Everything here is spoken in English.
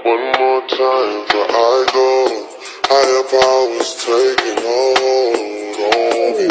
One more time before I go. Higher powers taking hold on me.